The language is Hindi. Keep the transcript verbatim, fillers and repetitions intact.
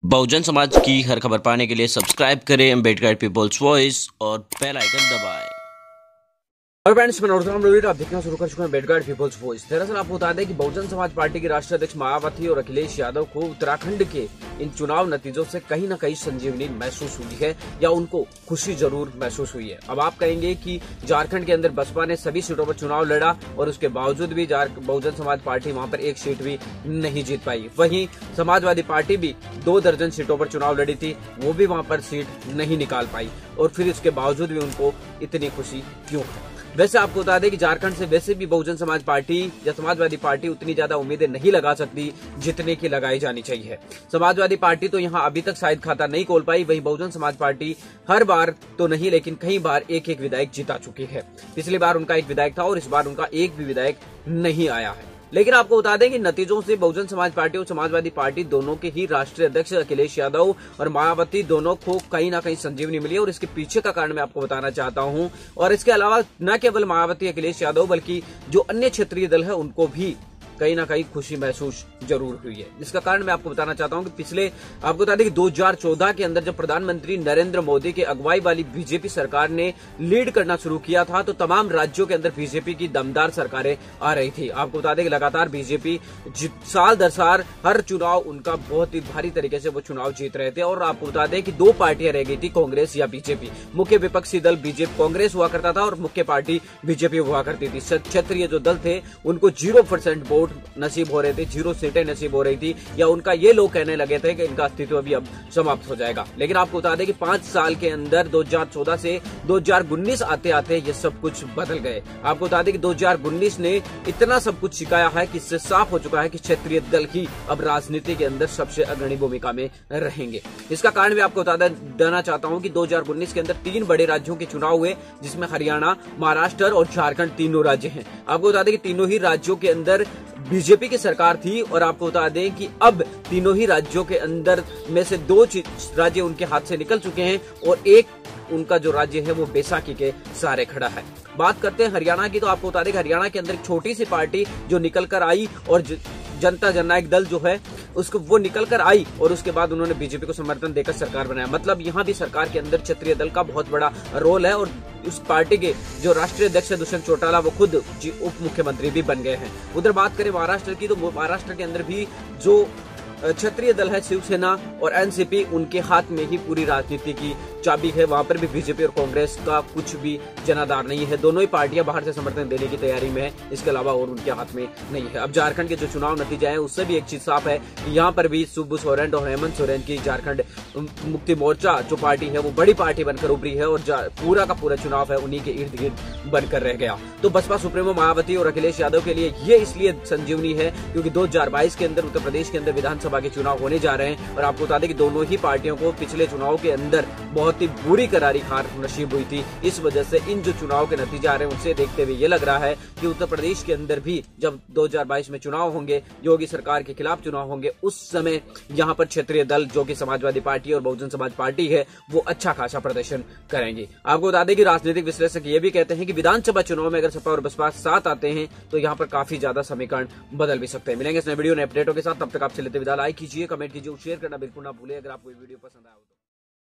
बहुजन समाज की हर खबर पाने के लिए सब्सक्राइब करें अम्बेडकर पीपल्स वॉइस और बेल आइकन दबाएं। और फ्रेंड्स, मैं नॉर्थराम रवि आप देखना शुरू कर चुके हैं अम्बेडकर पीपल्स वॉइस। दरअसल आपको बता दें कि बहुजन समाज पार्टी की राष्ट्रीय अध्यक्ष मायावती और अखिलेश यादव को उत्तराखंड के इन चुनाव नतीजों से कहीं न कहीं संजीवनी महसूस हुई है या उनको खुशी जरूर महसूस हुई है। अब आप कहेंगे कि झारखंड के अंदर बसपा ने सभी सीटों पर चुनाव लड़ा और उसके बावजूद भी बहुजन समाज पार्टी वहां पर एक सीट भी नहीं जीत पाई। वहीं समाजवादी पार्टी भी दो दर्जन सीटों पर चुनाव लड़ी थी, वो भी वहां पर सीट नहीं निकाल पाई और फिर इसके बावजूद भी उनको इतनी खुशी क्यों है। वैसे आपको बता दें कि झारखंड से वैसे भी बहुजन समाज पार्टी या समाजवादी पार्टी उतनी ज्यादा उम्मीदें नहीं लगा सकती जितने की लगाई जानी चाहिए। समाजवादी पार्टी तो यहां अभी तक शायद खाता नहीं खोल पाई, वहीं बहुजन समाज पार्टी हर बार तो नहीं लेकिन कई बार एक एक विधायक जिता चुकी है। पिछली बार उनका एक विधायक था और इस बार उनका एक भी विधायक नहीं आया है। लेकिन आपको बता दें कि नतीजों से बहुजन समाज पार्टी और समाजवादी पार्टी दोनों के ही राष्ट्रीय अध्यक्ष अखिलेश यादव और मायावती दोनों को कहीं ना कहीं संजीवनी मिली है और इसके पीछे का कारण मैं आपको बताना चाहता हूं। और इसके अलावा न केवल मायावती अखिलेश यादव बल्कि जो अन्य क्षेत्रीय दल है उनको भी कहीं ना कहीं खुशी महसूस जरूर हुई है। इसका कारण मैं आपको बताना चाहता हूं कि पिछले आपको बता दें कि दो हज़ार चौदह के अंदर जब प्रधानमंत्री नरेंद्र मोदी के अगुवाई वाली बीजेपी सरकार ने लीड करना शुरू किया था तो तमाम राज्यों के अंदर बीजेपी की दमदार सरकारें आ रही थी। आपको बता दें कि लगातार बीजेपी साल दर साल हर चुनाव उनका बहुत ही भारी तरीके से वो चुनाव जीत रहे थे। और आपको बता दें कि दो पार्टियां रह गई थी, कांग्रेस या बीजेपी। मुख्य विपक्षी दल बीजेपी कांग्रेस हुआ करता था और मुख्य पार्टी बीजेपी हुआ करती थी। क्षेत्रीय जो दल थे उनको जीरो परसेंट वोट नसीब हो रहे थे, जीरो सीटें नसीब हो रही थी या उनका ये लोग कहने लगे थे कि इनका अस्तित्व भी अब समाप्त हो जाएगा। लेकिन आपको बता दें कि पांच साल के अंदर दो हज़ार चौदह से दो हज़ार उन्नीस आते आते ये सब कुछ बदल गए। आपको बता दें कि दो हज़ार उन्नीस ने इतना सब कुछ सिखाया है कि इससे साफ हो चुका है कि क्षेत्रीय दल ही अब राजनीति के अंदर सबसे अग्रणी भूमिका में रहेंगे। इसका कारण भी आपको बता देना चाहता हूं कि दो हज़ार उन्नीस के अंदर तीन बड़े राज्यों के चुनाव हुए जिसमें हरियाणा, महाराष्ट्र और झारखंड तीनों राज्य हैं। आपको बता दें कि तीनों ही राज्यों के अंदर बीजेपी की सरकार थी और आपको बता दें कि अब तीनों ही राज्यों के अंदर में से दो राज्य उनके हाथ से निकल चुके हैं और एक उनका जो राज्य है वो बैसाखी के सहारे खड़ा है। बात करते हैं हरियाणा की, तो आपको बता दें कि हरियाणा के अंदर एक छोटी सी पार्टी जो निकल कर आई और जनता जननायक दल जो है उसको वो निकल कर आई और उसके बाद उन्होंने बीजेपी को समर्थन देकर सरकार बनाया। मतलब यहाँ भी सरकार के अंदर क्षेत्रीय दल का बहुत बड़ा रोल है और उस पार्टी के जो राष्ट्रीय अध्यक्ष है दुष्यंत चौटाला वो खुद उप मुख्यमंत्री भी बन गए हैं। उधर बात करें महाराष्ट्र की, तो महाराष्ट्र के अंदर भी जो क्षेत्रीय दल है शिवसेना और एनसीपी, उनके हाथ में ही पूरी राजनीति की चाबी है। वहां पर भी बीजेपी और कांग्रेस का कुछ भी जनाधार नहीं है। दोनों ही पार्टियां बाहर से समर्थन देने की तैयारी में है, इसके अलावा और उनके हाथ में नहीं है। अब झारखंड के जो चुनाव नतीजे हैं उससे भी एक चीज साफ है कि यहाँ पर भी सुब्बू सोरेन और हेमंत सोरेन की झारखंड मुक्ति मोर्चा जो पार्टी है वो बड़ी पार्टी बनकर उभरी है और पूरा का पूरा चुनाव है उन्हीं के इर्द गिर्द बनकर रह गया। तो बसपा सुप्रीमो मायावती और अखिलेश यादव के लिए ये इसलिए संजीवनी है क्योंकि दो हजार बाईस के अंदर उत्तर प्रदेश के अंदर विधानसभा के चुनाव होने जा रहे हैं और आपको बता दें कि दोनों ही पार्टियों को पिछले चुनाव के अंदर बहुत ही बुरी करारी हार नसीब हुई थी। इस वजह से इन जो चुनाव के नतीजे आ रहे हैं उनसे देखते हुए ये लग रहा है कि उत्तर प्रदेश के अंदर भी जब दो हज़ार बाईस में चुनाव होंगे, योगी सरकार के खिलाफ चुनाव होंगे, उस समय यहाँ पर क्षेत्रीय दल जो कि समाजवादी पार्टी और बहुजन समाज पार्टी है वो अच्छा खासा प्रदर्शन करेंगे। आपको बता दें कि राजनीतिक विश्लेषक ये भी कहते हैं कि विधानसभा चुनाव में अगर सपा और बसपा साथ आते हैं तो यहाँ पर काफी ज्यादा समीकरण बदल भी सकते हैं। मिलेंगे इस नए वीडियो नए अपडेटों के साथ, तब तक आपसे लेते विदा। लाइक कीजिए, कमेंट कीजिए, शेयर करना बिल्कुल ना भूले अगर आपको ये वीडियो पसंद आया हो तो।